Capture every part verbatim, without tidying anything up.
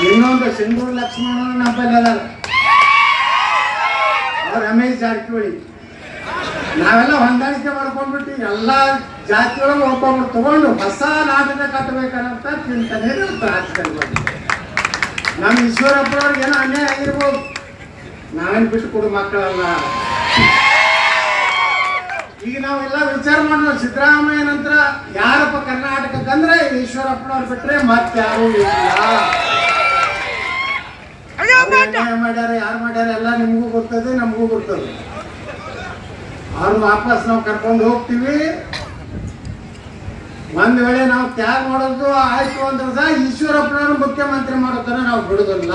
ಇನ್ನೊಂದು ಸಿಂಧೂರು ಲಕ್ಷ್ಮಣ ನಮ್ಮಲ್ಲಿ ಅದಲ್ಲ, ಅವ್ರು ರಮೇಶ್ ಜಾರಕಿಹೊಳಿ. ನಾವೆಲ್ಲ ಹೊಂದಾಣಿಕೆ ಮಾಡ್ಕೊಂಡ್ಬಿಟ್ಟು ಎಲ್ಲ ಜಾತಿಯೊಳಗೆ ಒಬ್ಬೊಬ್ರು ತಗೊಂಡು ಹೊಸ ನಾಟಕ ಕಟ್ಟಬೇಕನ್ನಂತ ಚಿಂತನೆ ರಾಜಕಾರಣ. ನಮ್ಮ ಈಶ್ವರಪ್ಪನವ್ರಿಗೆ ಏನೋ ಅನ್ಯಾಯ ಆಗಿರ್ಬೋದು, ನಾವೇನು ಬಿಟ್ಟು ಕೊಡು ಮಕ್ಕಳಲ್ಲ. ಈಗ ನಾವೆಲ್ಲ ವಿಚಾರ ಮಾಡೋಣ, ಸಿದ್ದರಾಮಯ್ಯ ನಂತರ ಯಾರಪ್ಪ ಕರ್ನಾಟಕಕ್ಕಂದ್ರೆ ಈಶ್ವರಪ್ಪನವ್ರು ಬಿಟ್ರೆ ಮತ್ತೆ ಯಾರು ಇಲ್ಲ. ಅನ್ಯಾಯ ಮಾಡ್ಯಾರ, ಯಾರು ಮಾಡ್ಯಾರ ಎಲ್ಲ ನಿಮಗೂ ಗೊತ್ತದೆ, ನಮಗೂ ಗೊತ್ತದೆ. ಅವ್ರು ವಾಪಸ್ ನಾವು ಕರ್ಕೊಂಡು ಹೋಗ್ತೀವಿ. ಒಂದ್ ವೇಳೆ ನಾವು ತ್ಯಾಗ ಮಾಡೋದು ಆಯ್ತು ಅಂದ್ರೆ ಸಹ ಈಶ್ವರಪ್ಪನವ್ರು ಮುಖ್ಯಮಂತ್ರಿ ಮಾಡೋದನ್ನ ನಾವು ಬಿಡುದಿಲ್ಲ.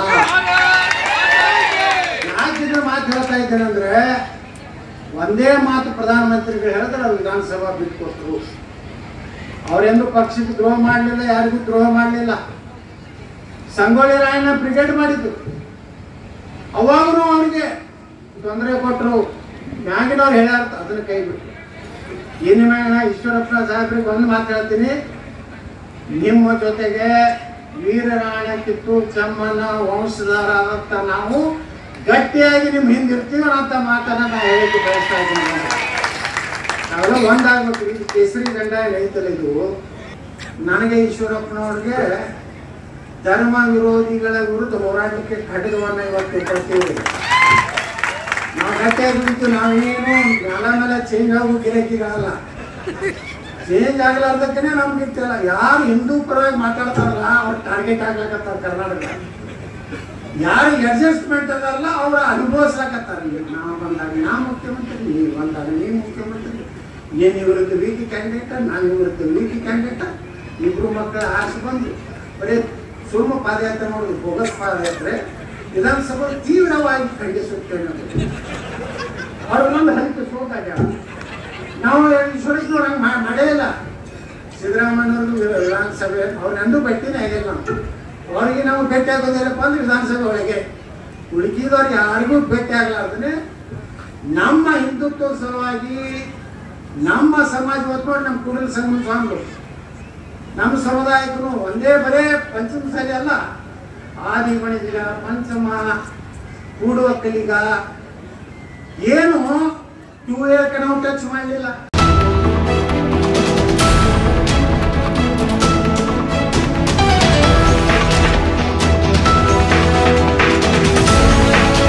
ಯಾಕಿದ್ರೆ ಮಾತು ಹೇಳ್ತಾ ಇದ್ದೇನೆಂದ್ರೆ, ಒಂದೇ ಮಾತು ಪ್ರಧಾನಮಂತ್ರಿಗಳು ಹೇಳಿದ್ರೆ ಅವ್ರು ವಿಧಾನಸಭಾ ಬಿಟ್ಕೊಟ್ರು. ಅವರೆಂದು ಪಕ್ಷಕ್ಕೆ ದ್ರೋಹ ಮಾಡಲಿಲ್ಲ, ಯಾರಿಗೂ ದ್ರೋಹ ಮಾಡಲಿಲ್ಲ. ಸಂಗೊಳ್ಳಿ ರಾಯಣ್ಣ ಬ್ರಿಗೇಡ್ ಮಾಡಿದ್ದು, ಅವಾಗೂ ಅವನಿಗೆ ತೊಂದರೆ ಕೊಟ್ಟರು. ಮ್ಯಾಗಿನವ್ರು ಹೇಳ್ಯಾರ, ಅದನ್ನ ಕೈ ಬಿಟ್ಟು. ಇನ್ನು ಮ್ಯಾಗ ಈಶ್ವರಪ್ಪ ಸಾಹೇಬ್ರಿಗೆ ಒಂದು ಮಾತು ಹೇಳ್ತೀನಿ, ನಿಮ್ಮ ಜೊತೆಗೆ ವೀರರಾಣ ಕಿತ್ತೂರು ಚೆಮ್ಮನ ವಂಶಧಾರಾದಂಥ ನಾವು ಗಟ್ಟಿಯಾಗಿ ನಿಮ್ಮ ಹಿಂದಿರ್ತೀವಿ ಅಂತ ಮಾತನ್ನ ನಾವು ಹೇಳಿಕ್ಕೆ ಬಯಸ್ತಾ ಇದ್ದೀನಿ. ನಾವೆಲ್ಲ ಒಂದಾಗ್ಬೇಕು. ಇದು ಕೇಸರಿ ಗಂಡ ರೈತಲ್ಲ ಇದು. ನನಗೆ ಈಶ್ವರಪ್ಪನವ್ರಿಗೆ ಧರ್ಮ ವಿರೋಧಿಗಳ ವಿರುದ್ಧ ಹೋರಾಟಕ್ಕೆ ಖಡ್ಗವನ್ನು ಇವತ್ತು ಕೊಡ್ತೀವಿ. ನಾವು ಗಟ್ಟಿಯಾಗಿ ಬಿಟ್ಟು ನಾವೇನು ನೆಲ ಮೇಲೆ ಚೇಂಜ್ ಆಗೋ ಗಿರಾಕಿಗಳಲ್ಲ. ಚೇಂಜ್ ಆಗ್ಲಾರ್ದಕ್ಕೆ ನಮ್ಗೆ ಇರ್ತಿಲ್ಲ. ಯಾರು ಹಿಂದೂ ಪರವಾಗಿ ಮಾತಾಡ್ತಾರಲ್ಲ ಅವ್ರು ಟಾರ್ಗೆಟ್ ಆಗ್ಲಕತ್ತಾರ. ಕರ್ನಾಟಕ ಯಾರಿಗೆ ಅಡ್ಜಸ್ಟ್ಮೆಂಟ್ ಅದಲ್ಲ ಅವ್ರು ಅನುಭವಿಸ್ಲಾಕತ್ತಾರ. ನಾವು ಬಂದಾಗ ನಾ ಮುಖ್ಯಮಂತ್ರಿ, ನೀವು ಬಂದಾಗ ನೀವು ಮುಖ್ಯಮಂತ್ರಿ, ಏನು ಇವರದ್ದು ವೀಕಿ ಕ್ಯಾಂಡಿಡೇಟ, ನಾನು ಇವರದ್ದು ವೀಕಿ ಕ್ಯಾಂಡಿಡೇಟ. ಇಬ್ರು ಮಕ್ಕಳ ಆಸೆ ಬಂದು ಬರೀ ಸುಮ್ಮ ಪಾದಯಾತ್ರೆ ಮಾಡೋದು, ಬೋಗಸ್ ಪಾದಯಾತ್ರೆ. ವಿಧಾನಸಭೆ ತೀವ್ರವಾಗಿ ಖಂಡಿಸುತ್ತೇವೆ. ಅವ್ರಿಗೊಂದು ಹರಿಕೆ ಸೋತಾಗ ನಾವು ಈಶ್ವರಪ್ಪನವ್ರು ಹಂಗೆ ಮಾಡೇ ಇಲ್ಲ. ಸಿದ್ದರಾಮಯ್ಯವ್ರದ್ದು ವಿಧಾನಸಭೆ ಅವ್ರನ್ನೂ ಭೇಟಿನೇ ಆಗಿಲ್ಲ. ನಾವು ಅವ್ರಿಗೆ ನಾವು ಭೇಟಿ ಆಗೋದಿಲ್ಲಪ್ಪ ಅಂದ್ರೆ ವಿಧಾನಸಭೆ ಒಳಗೆ. ಉಳುಕಿದವ್ರಿಗೆ ಯಾರಿಗೂ ಭೇಟಿ ಆಗ್ಲಾರ್ದೇ ನಮ್ಮ ಹಿಂದುತ್ವ ಸಲುವಾಗಿ ನಮ್ಮ ಸಮಾಜ ಹೊತ್ಕೊಂಡು ನಮ್ಮ ಕೂಡಲ ಸಂಗಮ ಸ್ವಾಮಿಗಳು, ನಮ್ಮ ಸಮುದಾಯಕ್ಕೂ ಒಂದೇ ಬರೇ ಪಂಚಮಸಾಲಿ ಅಲ್ಲ, ಆದಿ ಮಣಿಗ, ಪಂಚಮ, ಕೂಡುವ ಕಲಿಗ ಏನು ಟೂ ಏರ್ಗೆ ನಾವು ಟಚ್ ಮಾಡಲಿಲ್ಲ.